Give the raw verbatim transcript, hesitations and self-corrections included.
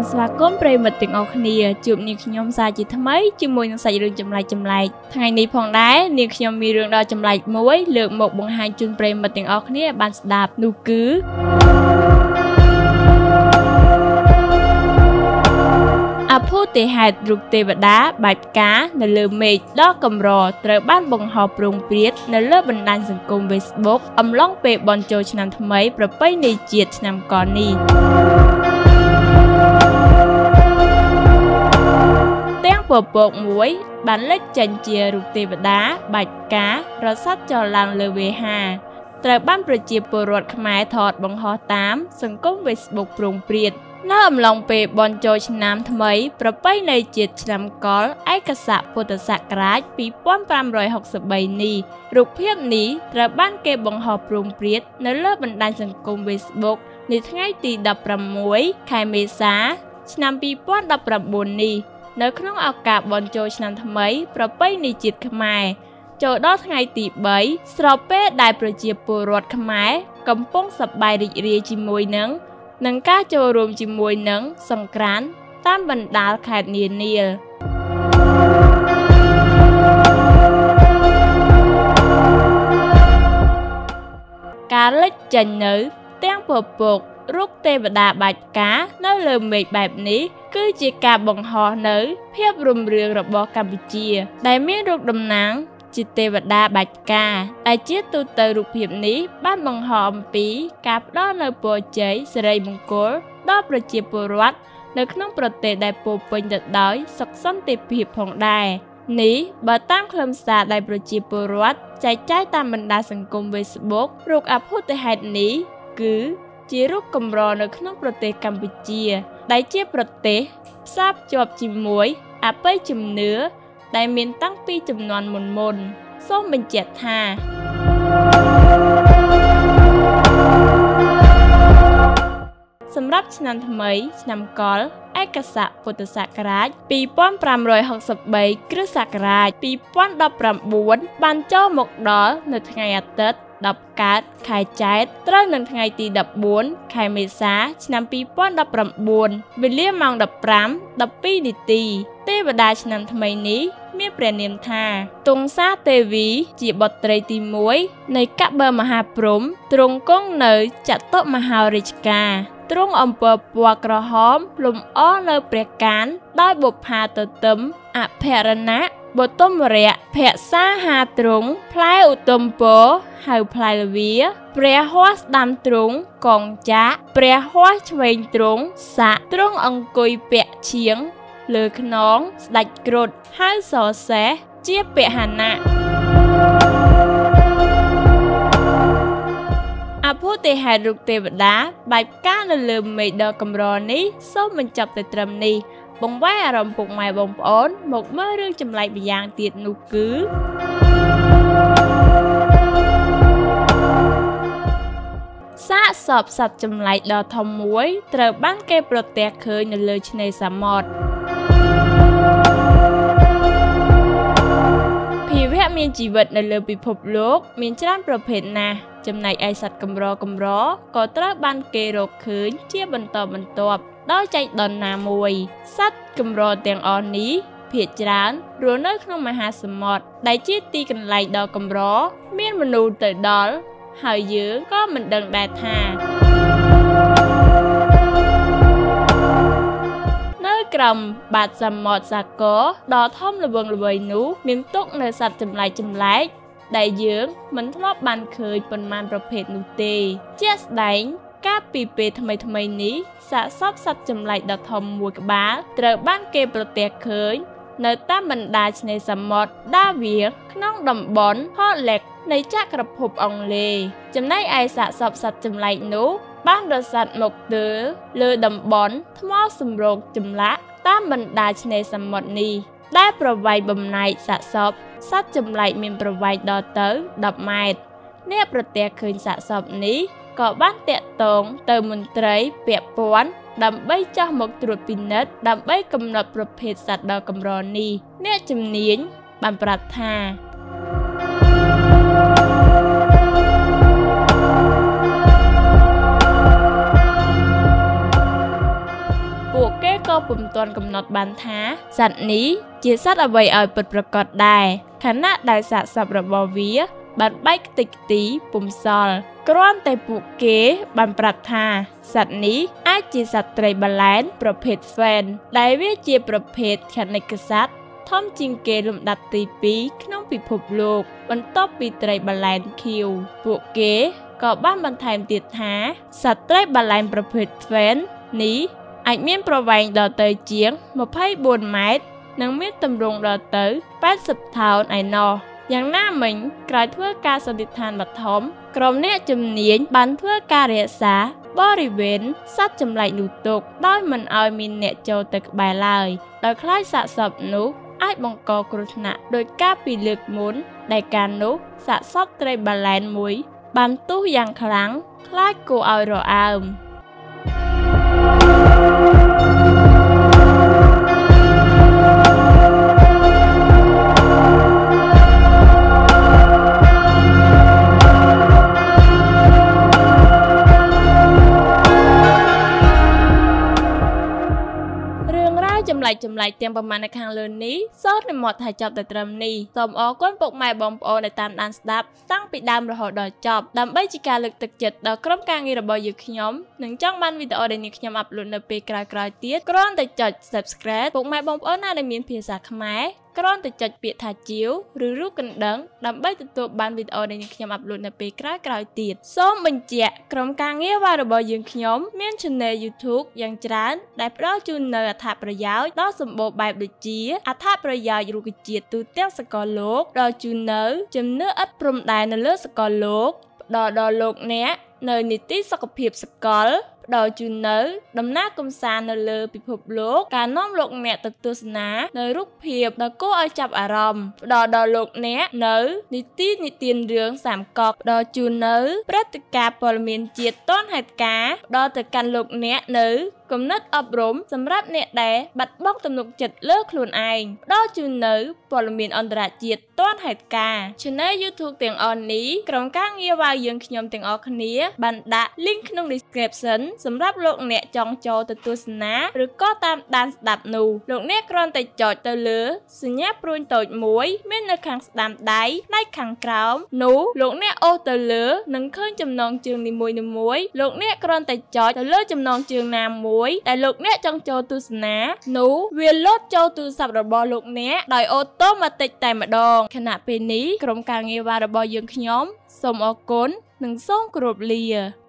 ស្វាគមន៍ប្រិយមិត្តទាំងអស់គ្នាជួបនាងខ្ញុំសាជាថ្មីជាមួយនឹងសាច់រឿងចម្លែកចម្លែកថ្ងៃនេះផងដែរនាងខ្ញុំមានរឿងដ៏ចម្លែកមួយលើកមកបង្ហាញជូនប្រិយមិត្តទាំងអស់គ្នាបានស្ដាប់នោះគឺអភូតេហេតុរូបទេវតាបែបផ្កានៅលើមេឃដ៏កម្រត្រូវបានបង្ហោះប្រងព្រាតនៅលើបណ្ដាញសង្គម Facebook អំឡុងពេលបុណ្យចូលឆ្នាំថ្មីប្រពៃណីជាតិឆ្នាំកលនេះទាំងពពកមួយបានលេចចេញជារូបទេវតាបែបផ្ការស័ព្ទចរឡើងលើវេហាត្រូវបានប្រជាពលរដ្ឋខ្មែរថតបង្ហោះតាមសង្គម Facebook ប្រងព្រាតនៅអំឡុងពេលបុណ្យចូលឆ្នាំថ្មីប្រពៃណីជាតិឆ្នាំកលឯកស័កពុទ្ធសករាជពីរពាន់ប្រាំរយហុកសិបបីនេះរូបភាពនេះត្រូវបានគេបង្ហោះប្រងព្រាតនៅលើបណ្ដាញសង្គម Facebook នៅថ្ងៃទីដប់ប្រាំមួយខែមេសាឆ្នាំពីរពាន់ដប់ប្រាំបួននេះនៅក្នុងឱកាសបុណ្យចូលឆ្នាំថ្មីប្រពៃណីជាតិខ្មែរចូលដល់ថ្ងៃទីបីស្របពេលដែលប្រជាពលរដ្ឋខ្មែរកំពុងសប្បាយរីករាយជាមួយនឹងនឹងការចូលរួមជាមួយនឹងសង្ក្រាន្តតាមបណ្ដាខេត្តនានាការលេចចេញនៅទាំងពពករូបទេវតាបាច់ផ្កានៅលើមេឃបែបនេះគឺជាការបង្ហោះនៅភាពរុងរឿងរបស់កម្ពុជាដែលមានរូបតំណាងជាទេវតាបាច់ផ្កាដែលជាទូទៅរូបភាពនេះបានបង្ហោះអំពីការផ្ដល់នូវពរជ័យសិរីមង្គលដល់ប្រជាពលរដ្ឋនៅក្នុងប្រទេសដែលពោរពេញទៅដោយសុខសន្តិភាពផងដែរនេះបើតាមខ្លឹមសារដែលប្រជាពលរដ្ឋចែកចាយតាមបណ្ដាសង្គម Facebook រូបអភូតហេតុនេះគឺជារូបកម្រនៅក្នុងប្រទេសកម្ពុជាដែលជាប្រទេសផ្សារភ្ជាប់ជាមួយអបិយជំនឿដែលមានតាំងពីជំនាន់មុនមុនសូមបញ្ជាក់ថាសម្រាប់ឆ្នាំថ្មីឆ្នាំកលឯកស័កពុទ្ធសករាជពីរពាន់ប្រាំរយហុកសិបបីគ្រិស្តសករាជពីរពាន់ដប់ប្រាំបួនបានចូលមកដល់នៅថ្ងៃអាទិត្យដប់កើតខែចែកត្រូវនឹងថ្ងៃទីដប់បួនខែមេសាឆ្នាំពីរពាន់ដប់ប្រាំបួនវេលាម៉ោងដប់ប្រាំដប់ពីរនាទីទេវតាឆ្នាំថ្មីនេះមានព្រះនាមថាទង្សាទេវីជាបុត្រីទីមួយនៃកបិលមហាព្រហ្មទ្រង់គង់នៅចតុមហារាជការទ្រង់អំពើពណ៌ក្រហមលំអនៅព្រះកានដោយបុប្ផាទទឹមអភរណៈបទុមរៈភក្សាហាទ្រង់ផ្លែឧត្តមពរហៅផ្លែលវាព្រះហស្តស្ដាំទ្រង់កងចាក់ព្រះហស្តឆ្វេងទ្រង់សាក់ទ្រង់អង្គុយពាក់ឈៀងលើខ្នងស្ដេចគ្រុឌហៅសសេះជាពហណៈអភូតេហេតុរូបទេវតាបែបផ្កានៅលើមេឃដ៏កម្រនេះសូមបញ្ចប់តែត្រឹមនេះបង្វែរអារម្មណ៍ពុកម៉ែបងប្អូនមកមើលរឿងចម្លែកម្យ៉ាងទៀតនោះគឺសាកសពសត្វចម្លែកដ៏ធំមួយត្រូវបានគេប្រទះឃើញនៅលើឆ្នេរសមុទ្រភាវៈមានជីវិតនៅលើពិភពលោកមានច្រើនប្រភេទណាស់ចំណែកឯសត្វកម្រកម្រក៏ត្រូវបានគេរកឃើញជាបន្តបន្ទាប់ដោយចៃដន្យណាមួយសត្វកម្រទាំងអស់នេះភាគច្រើនរស់នៅក្នុងមហាសមុទ្រដែលជាទីកន្លែងដ៏កម្រមានមនុស្សទៅដល់ហើយយើងក៏មិនដឹងដែរថានៅក្រោមបាតសមុទ្រសាគរដ៏ធំល្វឹងល្វើយនោះមានទុកនៅសត្វចម្លែកចម្លែកដែលយើងមិនធ្លាប់បានឃើញប៉ុន្មានប្រភេទនោះទេជាក់ស្ដែងកាលពីពេលថ្មីថ្មីនេះសាកសពសត្វចម្លែកដ៏ធំមួយក្បាលត្រូវបានគេប្រទះឃើញនៅតាមបណ្ដាឆ្នេរសមុទ្រដាវៀក្នុងតំបន់ហតឡេកនៃចក្រភពអង់គ្លេសចំណែកឯសាកសពសត្វចម្លែកនោះបានរសាត់មកទើលើតំបន់ថ្មសម្រោកចម្លាក់តាមបណ្ដាឆ្នេរសមុទ្រនេះដែលប្រវែងបំណែកសាកសពសត្វចម្លែកមានប្រវែងដល់ទៅដប់ម៉ែត្រអ្នកប្រទះឃើញសាកសពនេះក៏បានតាក់ទងទៅមន្ត្រីពាក់ព័ន្ធដើម្បីចោះមកត្រួតពិនិត្យដើម្បីកំណត់ប្រភេទសត្វដ៏កម្រនេះអ្នកជំនាញបានប្រាប់ថាពួកគេពុំទាន់កំណត់បានថាសត្វនេះជាសត្វអ្វីឲ្យពិតប្រាកដដែរខណៈដែលសាកសពរបស់វាបានបែកខ្ទេចខ្ទីពុំសល់គ្រាន់តែពួកគេបានប្រាប់ថាសត្វនេះអាចជាសត្វត្រីបាឡែនប្រភេទហ្វេនដែលវាជាប្រភេទខនិកសត្វធំជាងគេលំដាប់ទីពីរក្នុងពិភពលោកបន្ទាប់ពីត្រីបាឡែនខៀវពួកគេក៏បានបន្ថែមទៀតថាសត្វត្រីបាឡែនប្រភេទហ្វេននេះអាចមានប្រវែងដល់ទៅជាងម្ភៃបួនម៉ែត្រនិងមានទម្រង់ដល់ទៅប៉ែតសិបថោនឯណោះយ៉ាងណាមិញក្រោយធ្វើការសន្និដ្ឋានបឋមក្រុមអ្នកជំនាញបានធ្វើការរក្សាបរិវេណសត្វចម្លែកនោះទុកដោយមិនឲ្យមានអ្នកចូលទៅក្បែរឡើយដោយខ្លាចសាកសពនោះអាចបង្កគ្រោះថ្នាក់ដោយការពីលើកមុនដែលការនោះសាកសពត្រីបាឡែនមួយបានទុះយ៉ាងខ្លាំងខ្លាចគួរឲ្យរអើមចម្លែកចម្លែកទាំងប្រមាណនៅខាងលើនេះសូមនិមន្តថាចប់តែត្រឹមនេះសូមអរគុណពុកម៉ែបងប្អូនដែលតាមដានស្ដាប់តាំងពីដើមរហូតដល់ចប់ដើម្បីជាការលើកទឹកចិត្តដល់ក្រុមការងាររបស់យើងខ្ញុំនិងចង់បានវីដេអូដែលនាងខ្ញុំអាប់ឡូតនៅពេលក្រោយៗទៀតគ្រាន់តែចុច Subscribe ពុកម៉ែបងប្អូនណាដែលមានភាសាខ្មែរគ្រាន់តែចុចពាក្យថាជាវឬរូបកណ្ដឹងដើម្បីទទួលបានវីដេអូដែលនាងខ្ញុំអាប់ឡូតនៅពេលក្រោយៗទៀតសូមបញ្ជាក់ក្រុមការងារវ៉ារបស់យើងខ្ញុំមាន Channel YouTube យ៉ាងច្រើនដែលផ្ដល់ជូននូវអត្ថប្រយោជន៍ដ៏សម្បូរបែបដូចជាអត្ថប្រយោជន៍រុក្ខជាតិទូទាំងសកលលោកផ្ដល់ជូននូវជំនឿឥតព្រំដែននៅលើសកលលោកផ្ដល់ដល់លោកអ្នកនៅនីតិសុខភាពសកលផ្ដល់ជូននៅដំណើរកម្សាន្តនៅលើពិភពលោកការនាំលោកអ្នកទៅទស្សនានៅរូបភាពដ៏គួរឲ្យចាប់អារម្មណ៍ផ្ដល់ដល់លោកអ្នកនៅនីតិនិទានរឿងសាមកកផ្ដល់ជូននៅព្រឹត្តិការណ៍ព័ត៌មានជាតិទាន់ហេតុការណ៍ផ្ដល់ទៅកាន់លោកអ្នកនៅគំនិតអប់រំសម្រាប់អ្នកដែលបាត់បង់ទំនុកចិត្តលើខ្លួនឯងផ្ដល់ជូននៅព័ត៌មានអន្តរជាតិទាន់ហេតុការណ៍ Channel YouTube ទាំងអស់នេះក្រុមការងារវ៉ាយើងខ្ញុំទាំងអស់គ្នាបានដាក់ link ក្នុង description សម្រាប់លោកអ្នកចង់ចូលទៅទស្សនាឬក៏តាមដានស្ដាប់នោះលោកអ្នកគ្រាន់តែចុចទៅលើសញ្ញាព្រួញតូចមួយមាននៅខាងស្ដាំដៃផ្នែកខាងក្រោមនោះលោកអ្នកអូសទៅលើនឹងឃើញចំណងជើងនីមួយៗលោកអ្នកគ្រាន់តែចុចទៅលើចំណងជើងណាមួយតែលោកអ្នកចង់ចូលទស្សនានោះវាលោតចូលទូរស័ព្ទរបស់លោកអ្នកដោយអូតូម៉ាទិកតែម្ដងខណៈពេលនេះក្រុមការងារវ៉ារបស់យើងខ្ញុំសូមអរគុណនិងសូមគោរពលា